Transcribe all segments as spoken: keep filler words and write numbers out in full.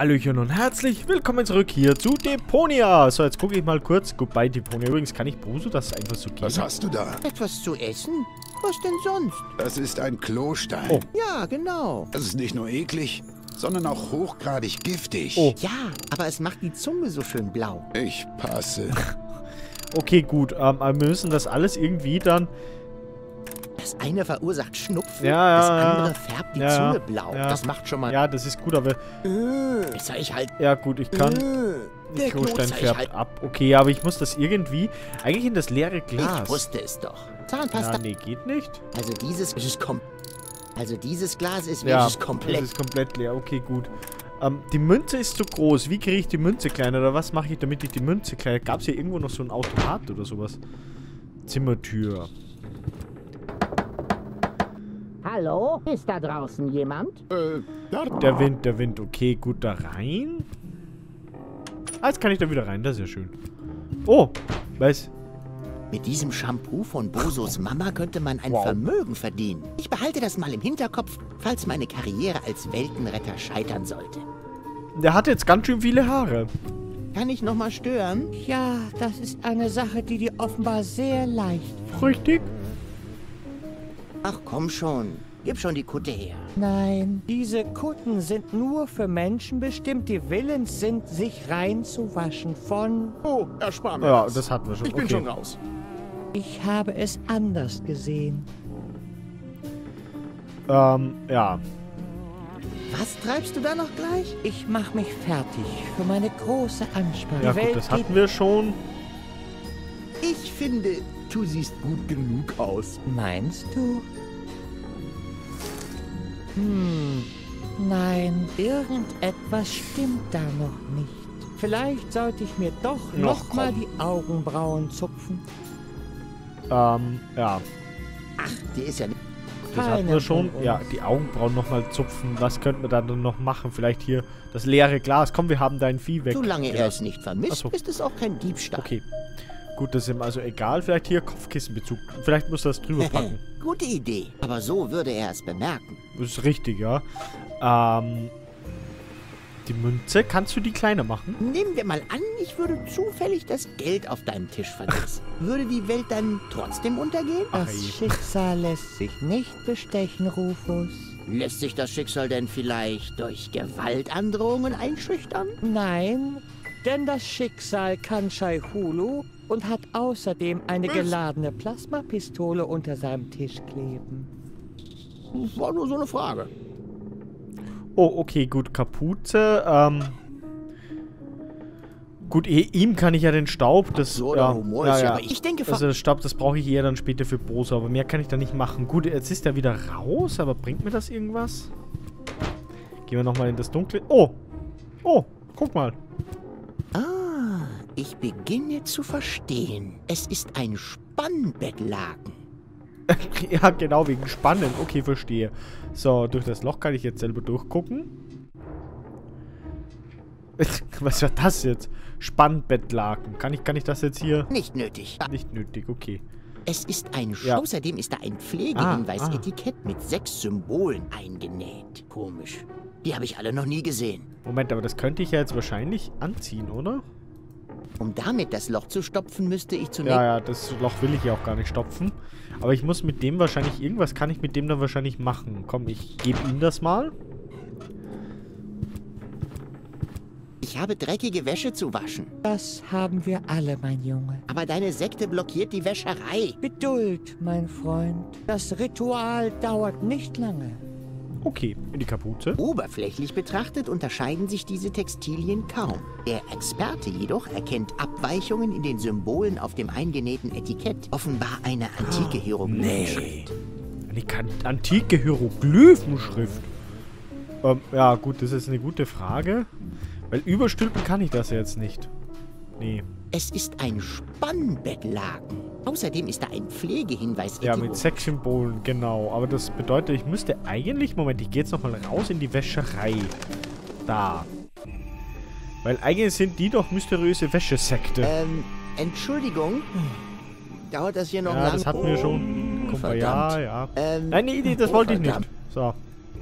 Hallöchen und herzlich willkommen zurück hier zu Deponia. So, jetzt gucke ich mal kurz. Goodbye, Deponia. Übrigens kann ich Boso das einfach so geben. Was hast du da? Etwas zu essen? Was denn sonst? Das ist ein Klostein. Oh. Ja, genau. Das ist nicht nur eklig, sondern auch hochgradig giftig. Oh. Ja, aber es macht die Zunge so schön blau. Ich passe. Okay, gut. Ähm, aber wir müssen das alles irgendwie dann... Das eine verursacht Schnupfen, Ja, ja, das ja. andere färbt die Ja, Zunge blau. ja. Das macht schon mal... Ja, das ist gut, aber... Äh, ich sag ich halt... Ja, gut, ich kann... Äh, der Klostein Knoten, färbt halt, ab. Okay, aber ich muss das irgendwie... Eigentlich in das leere Glas. Ich wusste es doch. Zahnpasta... Ja, nee, geht nicht. Also dieses ist kom Also dieses Glas ist Ja, wirklich komplett... das ist komplett leer. Okay, gut. Ähm, die Münze ist zu groß. Wie kriege ich die Münze kleiner? Oder was mache ich, damit ich die Münze kleiner... Gab es hier irgendwo noch so ein Automat oder sowas? Zimmertür. Hallo? Ist da draußen jemand? Äh, ja. Der Wind, der Wind. Okay, gut, da rein. Ah, jetzt kann ich da wieder rein. Das ist ja schön. Oh, was? Mit diesem Shampoo von Bosos Mama könnte man ein Wow. Vermögen verdienen. Ich behalte das mal im Hinterkopf, falls meine Karriere als Weltenretter scheitern sollte. Der hat jetzt ganz schön viele Haare. Kann ich noch mal stören? Ja, das ist eine Sache, die dir offenbar sehr leicht... Richtig? Ach komm schon, gib schon die Kutte her. Nein, diese Kutten sind nur für Menschen bestimmt, die willens sind, sich reinzuwaschen von... Oh, erspar mir Ja, das. das hatten wir schon. Ich bin Okay. schon raus. Ich habe es anders gesehen. Ähm, ja. Was treibst du da noch gleich? Ich mache mich fertig für meine große Anspannung. Ja Die gut, Welt das geht... hatten wir schon. Ich finde, du siehst gut genug aus. Meinst du? Hm, nein, irgendetwas stimmt da noch nicht. Vielleicht sollte ich mir doch Ach, noch mal komm. die Augenbrauen zupfen. Ähm, ja. Ach, die ist ja nicht... Das hatten Keiner wir schon. von uns. Ja, die Augenbrauen nochmal zupfen. Was könnten wir da dann noch machen? Vielleicht hier das leere Glas. Komm, wir haben dein Vieh weg. Solange er es nicht vermisst, Ach so. ist es auch kein Diebstahl. Okay. Gut, das ist ihm also egal. Vielleicht hier Kopfkissenbezug. Vielleicht muss er das drüber packen. Gute Idee. Aber so würde er es bemerken. Das ist richtig, ja. Ähm, die Münze, kannst du die kleiner machen? Nehmen wir mal an, ich würde zufällig das Geld auf deinem Tisch vergessen. Würde die Welt dann trotzdem untergehen? Ach, Das ey. Schicksal lässt sich nicht bestechen, Rufus. Lässt sich das Schicksal denn vielleicht durch Gewaltandrohungen einschüchtern? Nein, denn das Schicksal kann Shai-Hulu und hat außerdem eine geladene Plasmapistole unter seinem Tisch kleben. War nur so eine Frage. Oh, okay, gut. Kapuze. Ähm. Gut, eh, ihm kann ich ja den Staub. Das, So, ja, der Humor ja, ist ja, ja. aber ich denke... Also das Staub, das brauche ich eher dann später für Boso, aber mehr kann ich da nicht machen. Gut, jetzt ist er wieder raus, aber bringt mir das irgendwas? Gehen wir nochmal in das Dunkle. Oh! Oh, guck mal. Ah, ich beginne zu verstehen. Es ist ein Spannbettlaken. Ja, genau, wegen Spannen. Okay, verstehe. So, durch das Loch kann ich jetzt selber durchgucken. Was war das jetzt? Spannbettlaken. Kann ich, kann ich das jetzt hier... Nicht nötig. Nicht nötig, okay. Es ist ein... Ja. Außerdem ist da ein Pflegehinweis-Etikett mit sechs Symbolen eingenäht. Komisch. Die habe ich alle noch nie gesehen. Moment, aber das könnte ich ja jetzt wahrscheinlich anziehen, oder? Um damit das Loch zu stopfen, müsste ich zunächst... Ja, ja, das Loch will ich ja auch gar nicht stopfen. Aber ich muss mit dem wahrscheinlich... Irgendwas kann ich mit dem dann wahrscheinlich machen. Komm, ich gebe ihm das mal. Ich habe dreckige Wäsche zu waschen. Das haben wir alle, mein Junge. Aber deine Sekte blockiert die Wäscherei. Geduld, mein Freund. Das Ritual dauert nicht lange. Okay, in die Kapuze. Oberflächlich betrachtet unterscheiden sich diese Textilien kaum. Der Experte jedoch erkennt Abweichungen in den Symbolen auf dem eingenähten Etikett. Offenbar eine antike Hieroglyphenschrift. Eine kan antike Hieroglyphenschrift. Ähm, ja, gut, das ist eine gute Frage. Weil überstülpen kann ich das ja jetzt nicht. Nee. Es ist ein Spannbettlaken. Außerdem ist da ein Pflegehinweis. Ja, mit sechs Symbolen, genau. Aber das bedeutet, ich müsste eigentlich... Moment, ich gehe jetzt nochmal raus in die Wäscherei. Da. Weil eigentlich sind die doch mysteriöse Wäschesekte. Ähm, Entschuldigung. Dauert das hier noch Ja, lang? das hatten wir schon. Guck mal, ja, verdammt. ja. Ähm, Nein, nee, nee, das oh, wollte ich nicht. verdammt. So.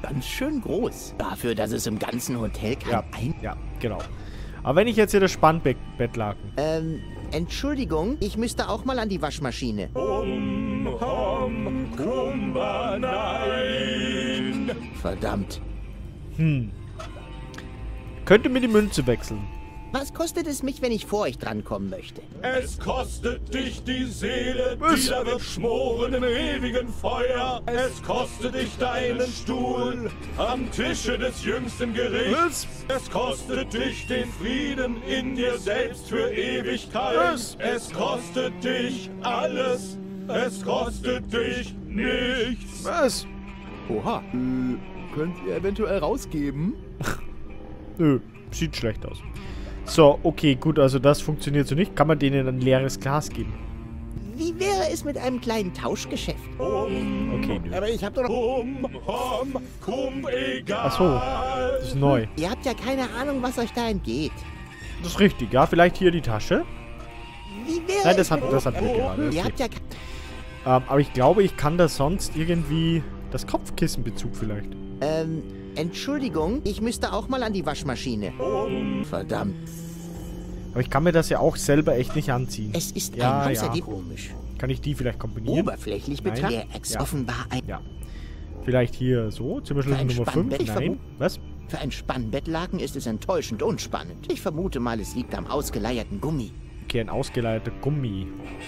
ganz schön groß. Dafür, dass es im ganzen Hotel kein Ja, Ein... ja, genau. Aber wenn ich jetzt hier das Spannbettlaken... Ähm, Entschuldigung, ich müsste auch mal an die Waschmaschine. Um, hom, kumba, nein. Verdammt. Hm. Könnte mir die Münze wechseln. Was kostet es mich, wenn ich vor euch drankommen möchte? Es kostet dich die Seele, Was? die da wird schmoren im ewigen Feuer. Es kostet dich deinen Stuhl am Tische des jüngsten Gerichts. Es kostet dich den Frieden in dir selbst für Ewigkeit. Was? Es kostet dich alles. Es kostet dich nichts. Was? Oha, äh, könnt ihr eventuell rausgeben? Nö, sieht schlecht aus. So, okay, gut, also das funktioniert so nicht. Kann man denen ein leeres Glas geben? Wie wäre es mit einem kleinen Tauschgeschäft? Um, Okay, nö. Aber ich hab doch noch... um, hom, kum, egal. Ach so, das ist neu. Ihr habt ja keine Ahnung, was euch da entgeht. Das ist richtig, ja. Vielleicht hier die Tasche. Wie wäre Nein, das es hat, mit... das hat wir gerade. Ihr Okay. habt ja... Ähm, aber ich glaube, ich kann da sonst irgendwie das Kopfkissenbezug vielleicht. Ähm, Entschuldigung, ich müsste auch mal an die Waschmaschine. Verdammt. Aber ich kann mir das ja auch selber echt nicht anziehen. Es ist Ja, ein ja. außerdem komisch. Kann ich die vielleicht kombinieren? Oberflächlich Nein. betrachtet der Ex Ja. offenbar ein... Ja. Vielleicht hier so, Zimmerschlüssel Für ein Nummer fünf. Spannbett, ich Nein. vermute- Was? Für ein Spannbettlaken ist es enttäuschend unspannend. Ich vermute mal, es liegt am ausgeleierten Gummi. Okay, ein ausgeleiteter Gummi.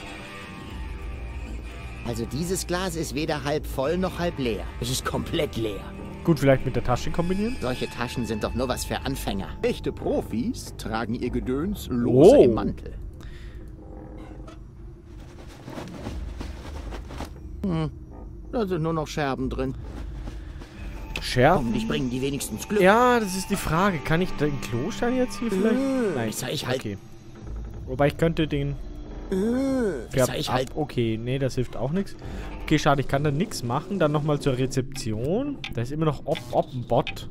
Also dieses Glas ist weder halb voll noch halb leer. Es ist komplett leer. Gut, vielleicht mit der Tasche kombinieren? Solche Taschen sind doch nur was für Anfänger. Echte Profis tragen ihr Gedöns lose Oh. im Mantel. Da sind nur noch Scherben drin. Scherben? Hoffentlich bringen die wenigstens Glück. Ja, das ist die Frage. Kann ich den Klostein jetzt hier vielleicht? Nein. besser ich halt- Okay. Wobei ich könnte den... Besser ich ab. halt... Okay, nee, das hilft auch nichts. Okay, schade, ich kann da nichts machen. Dann nochmal zur Rezeption. Da ist immer noch Op Op ein Bot.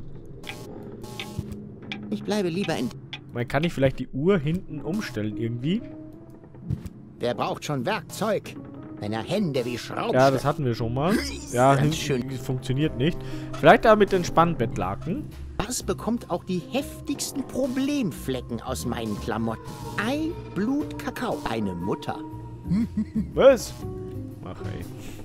Ich bleibe lieber in... Man kann nicht vielleicht die Uhr hinten umstellen irgendwie. Wer braucht schon Werkzeug? Wenn er Hände wie Schrauben... Ja, das hatten wir schon mal. Ja, Ganz hinten schön. funktioniert nicht. Vielleicht da mit den Spannbettlaken. Was bekommt auch die heftigsten Problemflecken aus meinen Klamotten? Ei, Blut, Kakao. Eine Mutter. Was? Ach ey.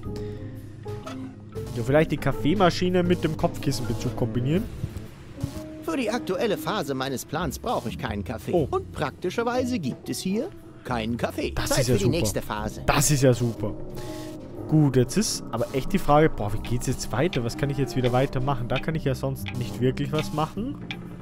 Ja, vielleicht die Kaffeemaschine mit dem Kopfkissenbezug kombinieren. Für die aktuelle Phase meines Plans brauche ich keinen Kaffee. Oh. Und praktischerweise gibt es hier keinen Kaffee. Das Zeit ist ja für die super. nächste Phase. Das ist ja super. Gut, jetzt ist aber echt die Frage, boah, wie geht's jetzt weiter? Was kann ich jetzt wieder weitermachen? Da kann ich ja sonst nicht wirklich was machen.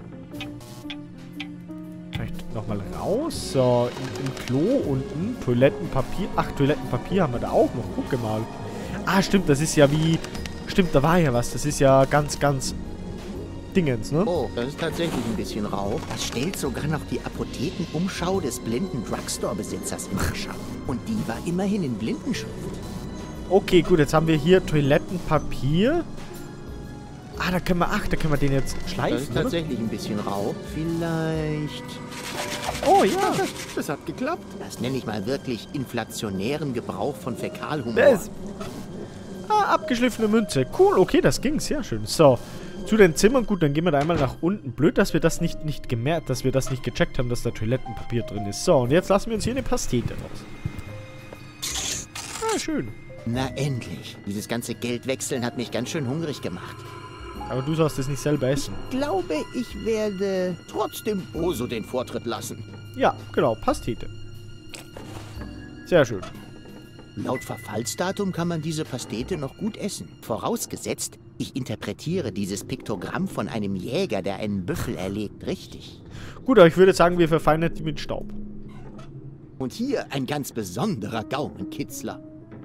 Vielleicht nochmal raus. So, im, im Klo unten. Toilettenpapier. Ach, Toilettenpapier haben wir da auch noch. Gucke mal. Ah, stimmt, das ist ja wie... Stimmt, da war ja was. Das ist ja ganz, ganz... Dingens, ne? Oh, das ist tatsächlich ein bisschen rau. Das stellt sogar noch die Apothekenumschau des blinden Drugstore-Besitzers in den Schatten. Und die war immerhin in Blindenschrift. Okay, gut, jetzt haben wir hier Toilettenpapier. Ah, da können wir... Ach, da können wir den jetzt Das schleifen, ist oder? tatsächlich ein bisschen rau. Vielleicht... Oh, ja. Das hat geklappt. Das nenne ich mal wirklich inflationären Gebrauch von Fäkalhumor. Das. Ah, abgeschliffene Münze. Cool, okay, das ging sehr schön. So, zu den Zimmern. Gut, dann gehen wir da einmal nach unten. Blöd, dass wir das nicht, nicht gemerkt, dass wir das nicht gecheckt haben, dass da Toilettenpapier drin ist. So, und jetzt lassen wir uns hier eine Pastete raus. Ah, schön. Na endlich. Dieses ganze Geldwechseln hat mich ganz schön hungrig gemacht. Aber du sollst es nicht selber essen. Glaube, ich werde trotzdem Boso den Vortritt lassen. Ja, genau, Pastete. Sehr schön. Laut Verfallsdatum kann man diese Pastete noch gut essen. Vorausgesetzt, ich interpretiere dieses Piktogramm von einem Jäger, der einen Büffel erlegt, richtig. Gut, aber ich würde sagen, wir verfeinern die mit Staub. Und hier ein ganz besonderer Gaumenkitzler.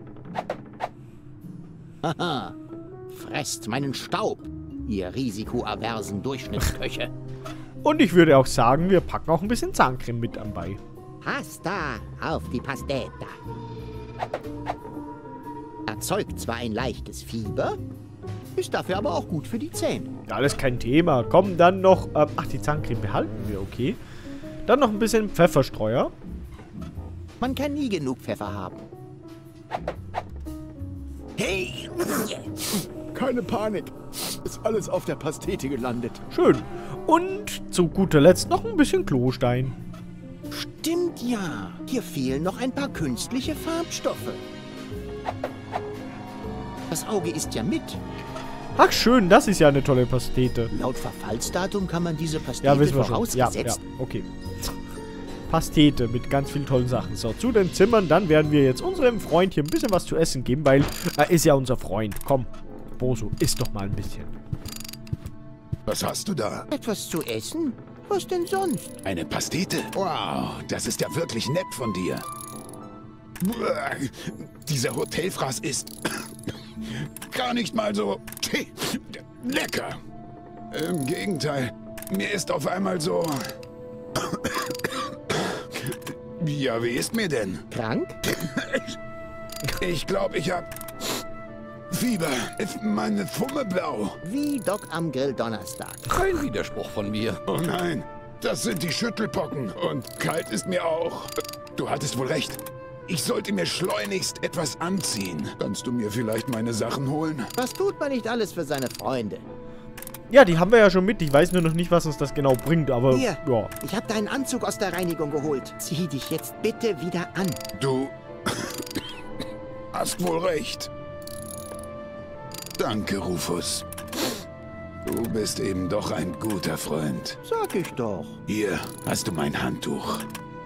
Haha, fresst meinen Staub, ihr risikoaversen Durchschnittsköche. Und ich würde auch sagen, wir packen auch ein bisschen Zahncreme mit anbei. Pasta auf die Pasteta. Erzeugt zwar ein leichtes Fieber, ist dafür aber auch gut für die Zähne. Ja, alles kein Thema. Komm, dann noch... Ähm, ach, die Zahncreme behalten wir, okay. Dann noch ein bisschen Pfefferstreuer. Man kann nie genug Pfeffer haben. Hey! keine Panik. Ist alles auf der Pastete gelandet. Schön. Und zu guter Letzt noch ein bisschen Klostein. Stimmt ja. Hier fehlen noch ein paar künstliche Farbstoffe. Das Auge ist ja mit. Ach schön, das ist ja eine tolle Pastete. Laut Verfallsdatum kann man diese Pastete Ja, wissen wir schon. Ja, vorausgesetzt... ja, okay. Pastete mit ganz vielen tollen Sachen. So, zu den Zimmern. Dann werden wir jetzt unserem Freund hier ein bisschen was zu essen geben, weil er ist ja unser Freund. Komm, Boso, iss doch mal ein bisschen. Was hast du da? Etwas zu essen? Was denn sonst? Eine Pastete? Wow, das ist ja wirklich nett von dir. Uah, dieser Hotelfraß ist gar nicht mal so lecker. Im Gegenteil, mir ist auf einmal so... Ja, wie ist mir denn? Krank? Ich glaube, ich hab Fieber. Ist meine Zunge blau. Wie Doc am Grill-Donnerstag. Kein Widerspruch von mir. Oh nein, das sind die Schüttelpocken. Und kalt ist mir auch. Du hattest wohl recht. Ich sollte mir schleunigst etwas anziehen. Kannst du mir vielleicht meine Sachen holen? Was tut man nicht alles für seine Freunde? Ja, die haben wir ja schon mit. Ich weiß nur noch nicht, was uns das genau bringt, aber Hier, ja. ich habe deinen Anzug aus der Reinigung geholt. Zieh dich jetzt bitte wieder an. Du hast wohl recht. Danke, Rufus. Du bist eben doch ein guter Freund. Sag ich doch. Hier hast du mein Handtuch.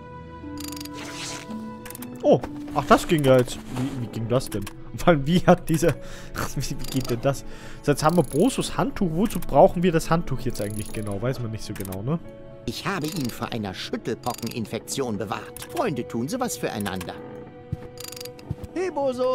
Oh, ach, das ging ja jetzt. Wie, wie ging das denn? Vor allem, wie hat diese... Wie, wie geht denn das? So, jetzt haben wir Bosos Handtuch. Wozu brauchen wir das Handtuch jetzt eigentlich genau? Weiß man nicht so genau, ne? Ich habe ihn vor einer Schüttelpockeninfektion bewahrt. Freunde tun sowas füreinander. Hey, Boso.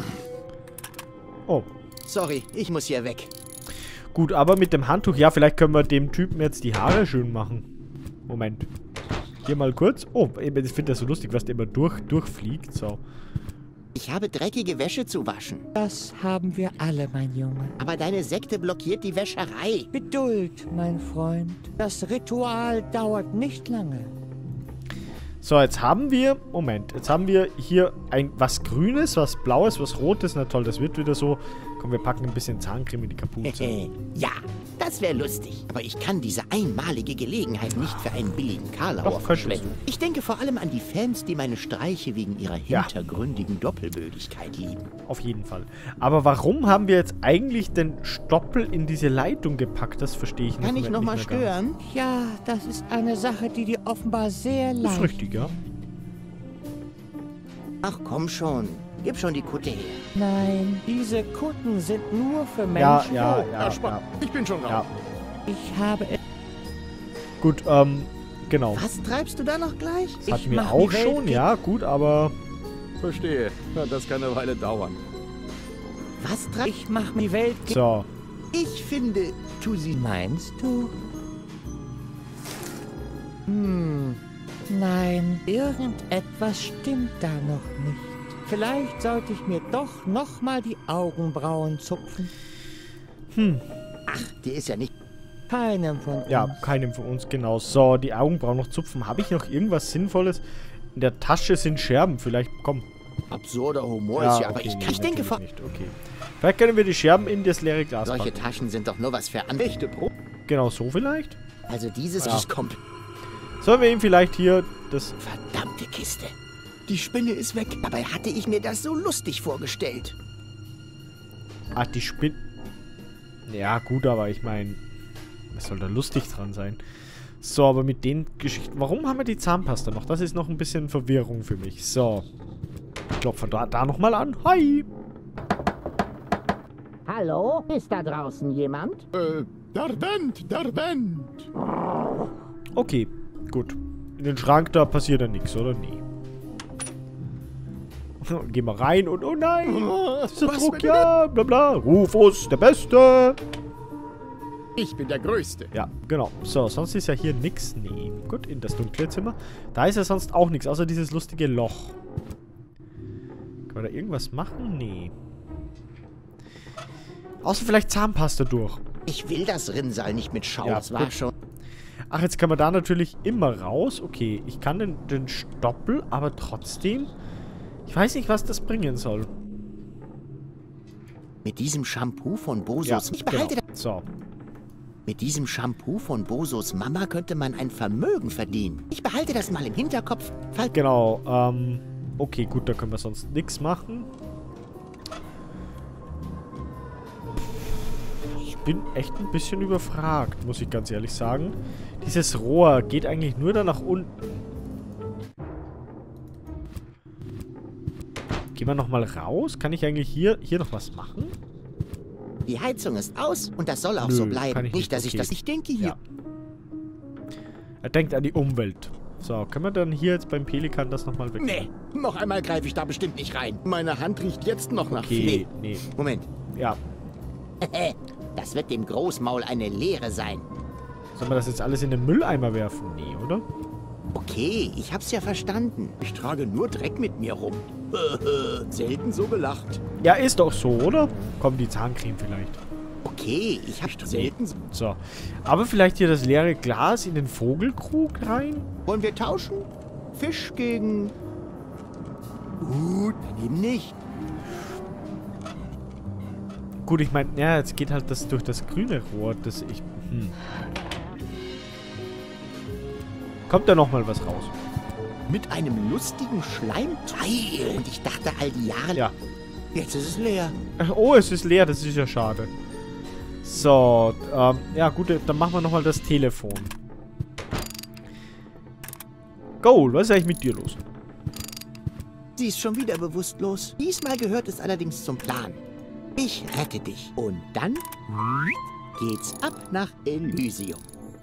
Oh. Sorry, ich muss hier weg. Gut, aber mit dem Handtuch, ja, vielleicht können wir dem Typen jetzt die Haare schön machen. Moment. Hier mal kurz. Oh, ich finde das so lustig, was der immer durch, durchfliegt. So. Ich habe dreckige Wäsche zu waschen. Das haben wir alle, mein Junge. Aber deine Sekte blockiert die Wäscherei. Geduld, mein Freund. Das Ritual dauert nicht lange. So, jetzt haben wir... Moment. Jetzt haben wir hier ein was Grünes, was Blaues, was Rotes. Na toll, das wird wieder so... Komm, wir packen ein bisschen Zahncreme in die Kapuze. Ja, das wäre lustig. Aber ich kann diese einmalige Gelegenheit nicht für einen billigen Karlauer Doch, verschwenden. Ich denke vor allem an die Fans, die meine Streiche wegen ihrer Ja. hintergründigen Doppelbödigkeit lieben. Auf jeden Fall. Aber warum haben wir jetzt eigentlich den Stoppel in diese Leitung gepackt? Das verstehe ich nicht. Kann ich nicht nochmal mehr ganz. stören? Ja, das ist eine Sache, die dir offenbar sehr Das leicht... ist richtig, ja. Ach komm schon. Gib schon die Kutte her. Nein, diese Kutten sind nur für Ja, Menschen. ja, Ja, ja, Spaß. ja. Ich bin schon ja. da. Ich habe... es- Gut, ähm, genau. Was treibst du da noch gleich? Das hatten Ich wir mach auch die Welt schon, ge- ja, gut, aber... Verstehe. Na, das kann eine Weile dauern. Was treibst Ich mach mir die Welt... ge- So. Ich finde, tu sie... Meinst du? Hm, nein, irgendetwas stimmt da noch nicht. Vielleicht sollte ich mir doch noch mal die Augenbrauen zupfen. Ach, die ist ja nicht... Keinem von uns. Ja, keinem von uns, genau. So, die Augenbrauen noch zupfen. Habe ich noch irgendwas Sinnvolles? In der Tasche sind Scherben. Vielleicht, komm. Absurder Humor ist ja, aber okay, ich, nee, ich denke natürlich vor... nicht. Okay. Vielleicht können wir die Scherben in das leere Glas Solche packen. Taschen sind doch nur was für andere. Echte Pro. Genau so vielleicht? Also dieses Ja. ist komplett... Sollen wir ihm vielleicht hier das... Verdammte Kiste. Die Spinne ist weg. Dabei hatte ich mir das so lustig vorgestellt. Ah, die Spin... Ja, gut, aber ich meine... Was soll da lustig dran sein? So, aber mit den Geschichten... Warum haben wir die Zahnpasta noch? Das ist noch ein bisschen Verwirrung für mich. So. Ich klopfe da, da nochmal an. Hi! Hallo? Ist da draußen jemand? Äh, Darbent, Darbent. Okay, gut. In den Schrank, da passiert ja nichts, oder? Nee. Gehen wir rein und oh nein! Dieser Was Druck, mit ja, bla bla. Rufus, der Beste! Ich bin der Größte. Ja, genau. So, sonst ist ja hier nichts. Nee. Gut, in das dunkle Zimmer. Da ist ja sonst auch nichts, außer dieses lustige Loch. Kann man da irgendwas machen? Nee. Außer vielleicht Zahnpasta durch. Ich will das Rinnsal nicht mit Schau. Ja, das war gut. schon... Ach, jetzt kann man da natürlich immer raus. Okay, ich kann den, den Stoppel, aber trotzdem... Ich weiß nicht, was das bringen soll. Mit diesem Shampoo von Bosos... Ja, ich behalte genau. So. Mit diesem Shampoo von Bosos Mama könnte man ein Vermögen verdienen. Ich behalte das mal im Hinterkopf, falls... Genau, ähm... okay, gut, da können wir sonst nichts machen. Ich bin echt ein bisschen überfragt, muss ich ganz ehrlich sagen. Dieses Rohr geht eigentlich nur da nach unten. Gehen wir nochmal raus? Kann ich eigentlich hier, hier noch was machen? Die Heizung ist aus und das soll auch Nö, so kann bleiben. ich Nicht, nicht, dass ich okay. das nicht denke hier. Ja. Er denkt an die Umwelt. So, können wir dann hier jetzt beim Pelikan das nochmal weg? Nee, noch einmal greife ich da bestimmt nicht rein. Meine Hand riecht jetzt noch nach Okay, Filet. nee. Moment. Ja. Das wird dem Großmaul eine Lehre sein. Sollen wir das jetzt alles in den Mülleimer werfen? Nee, oder? Okay, ich hab's ja verstanden. Ich trage nur Dreck mit mir rum. Selten so gelacht. Ja, ist doch so, oder? Komm, die Zahncreme vielleicht. Okay, ich hab selten so... So. Aber vielleicht hier das leere Glas in den Vogelkrug rein? Wollen wir tauschen? Fisch gegen... Gut, dann eben nicht. Gut, ich meine, ja, jetzt geht halt das durch das grüne Rohr, das ich... Hm. Kommt da nochmal was raus? Mit einem lustigen Schleimteil. Und ich dachte all die Jahre... Ja. Jetzt ist es leer. Oh, es ist leer, das ist ja schade. So, ähm, ja gut, dann machen wir nochmal das Telefon. Goal, was ist eigentlich mit dir los? Sie ist schon wieder bewusstlos. Diesmal gehört es allerdings zum Plan. Ich rette dich. Und dann geht's ab nach Elysium.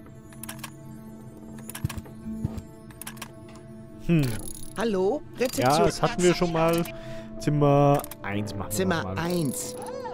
Hm, Hallo? Rezeption. ja, das hatten wir schon mal. Zimmer eins machen wir Zimmer noch mal. eins.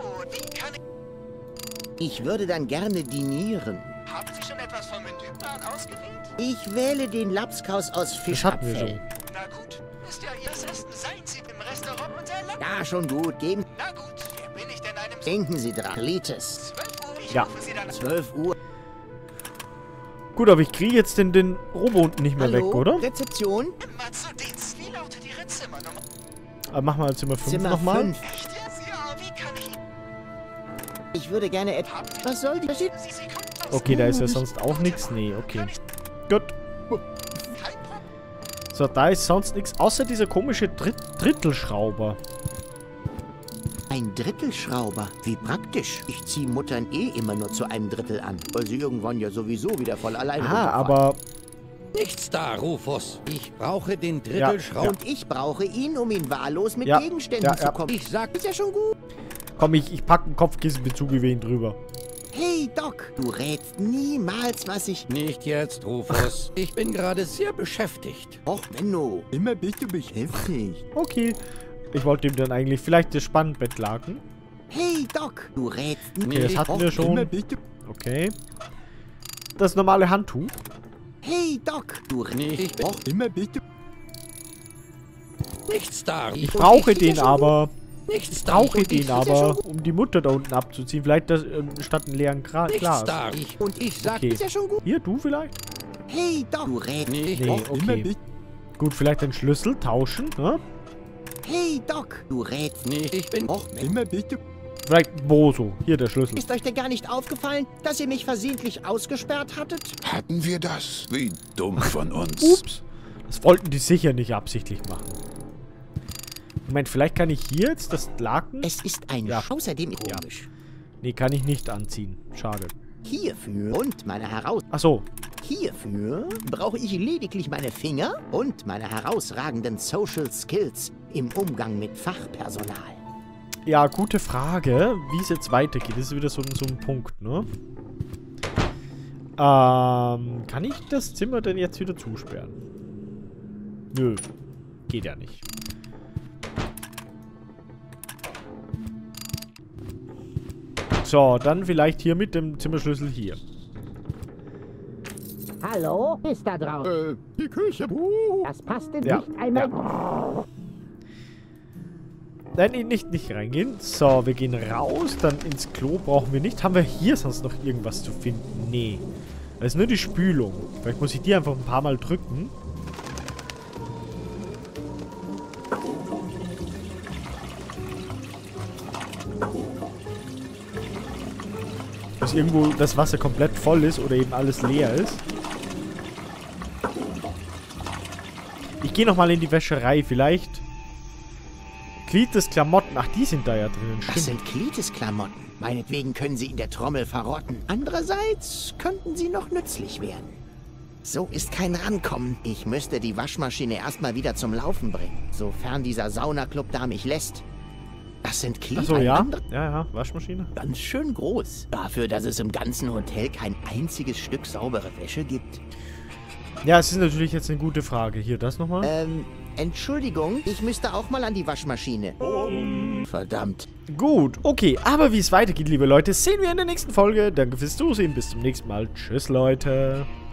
Ich würde dann gerne dinieren. Haben Sie schon etwas vom Menüplan ausgewählt? Ich wähle den Lapskaus aus Das hatten wir schon. Fischabfell. Na gut, ist ja Ihr Essen. Seien Sie im Restaurant unser Lapp. Ja, schon gut. Geben. Na gut, wer bin ich denn einem... Denken Sie dran. Lites. zwölf Uhr? Ich Ja. rufe Sie dann... zwölf Uhr. Gut, aber ich kriege jetzt den, den Robo unten nicht mehr Hallo? weg, oder? Rezeption? Mazudins, wie lautet Ihre Zimmernummer? Aber machen wir Zimmer fünf Zimmer nochmal. fünf. Echt jetzt? Ja, wie kann ich... Ich würde gerne etwas... Was soll die... Sie, Sie kommen aus... Okay, da ist ja sonst auch nichts. Nee, okay. Gut. Kein Problem. So, da ist sonst nichts, außer dieser komische Dritt Drittelschrauber. Ein Drittelschrauber. Wie praktisch. Ich ziehe Muttern eh immer nur zu einem Drittel an, weil sie irgendwann ja sowieso wieder voll alleine Ah, runterfallen. aber... Nichts da, Rufus. Ich brauche den Ja, Drittelschrauber. Und ich brauche ihn, um ihn wahllos mit Ja, Gegenständen ja, zu ja. kommen. Ich sag, Ist ja schon gut. Komm, ich, ich packe einen Kopfkissenbezug über ihn drüber. Hey, Doc, du rätst niemals, was ich... nicht jetzt, Rufus. Ich bin gerade sehr beschäftigt. Och, Menno. Immer bist du beschäftigt. Okay. Ich wollte ihm dann eigentlich vielleicht das Spannbettlaken. Hey, Doc, du rätst Okay, das hatten wir schon. Immer bist du... Okay. Das normale Handtuch. Hey, Doc, du rätst... Nicht, Och, immer bist du... nichts da. Ich brauche ich- den aber. Nichts Ich da. brauche Und den ich- aber, um die Mutter da unten abzuziehen. Vielleicht das ähm, statt einem leeren Gra Nichts Glas. da. Ich, und ich sag, Okay. Ist ja schon gut. Hier, du vielleicht? Hey, Doc, du rätst... nicht. Nee, Och, immer okay. bist... Gut, vielleicht den Schlüssel tauschen, ne? Hey, Doc, du rätst... Nicht. Ich bin... Och, immer bist du... Vielleicht Boso. Hier, der Schlüssel. Ist euch denn gar nicht aufgefallen, dass ihr mich versehentlich ausgesperrt hattet? Hatten wir das? Wie dumm von uns. Ups. Das wollten die sicher nicht absichtlich machen. Moment, vielleicht kann ich hier jetzt das Laken... Es ist ein... Ja. Außerdem komisch. Nee, kann ich nicht anziehen. Schade. Hierfür und meine heraus... Ach so. Hierfür brauche ich lediglich meine Finger und meine herausragenden Social Skills im Umgang mit Fachpersonal. Ja, gute Frage, wie es jetzt weitergeht. Das ist wieder so, so ein Punkt, ne? Ähm, kann ich das Zimmer denn jetzt wieder zusperren? Nö. Geht ja nicht. So, dann vielleicht hier mit dem Zimmerschlüssel hier. Hallo? Ist da draußen? Äh, die Küche. Uh. Das passt denn Ja. nicht einmal... Nein, nicht, nicht reingehen. So, wir gehen raus. Dann ins Klo brauchen wir nicht. Haben wir hier sonst noch irgendwas zu finden? Nee. Das ist nur die Spülung. Vielleicht muss ich die einfach ein paar Mal drücken. irgendwo das Wasser komplett voll ist oder eben alles leer ist. Ich gehe nochmal in die Wäscherei. Vielleicht Klites Klamotten. Ach, die sind da ja drinnen. Stimmt. Das sind Klites Klamotten. Meinetwegen können sie in der Trommel verrotten. Andererseits könnten sie noch nützlich werden. So ist kein Rankommen. Ich müsste die Waschmaschine erstmal wieder zum Laufen bringen, sofern dieser Saunaclub da mich lässt. Das sind Glied. Achso, ja. Ja, ja, Waschmaschine. Ganz schön groß. Dafür, dass es im ganzen Hotel kein einziges Stück saubere Wäsche gibt. Ja, es ist natürlich jetzt eine gute Frage. Hier, das nochmal. Ähm, Entschuldigung, ich müsste auch mal an die Waschmaschine. Verdammt. Gut, okay. Aber wie es weitergeht, liebe Leute, sehen wir in der nächsten Folge. Danke fürs Zusehen. Bis zum nächsten Mal. Tschüss, Leute.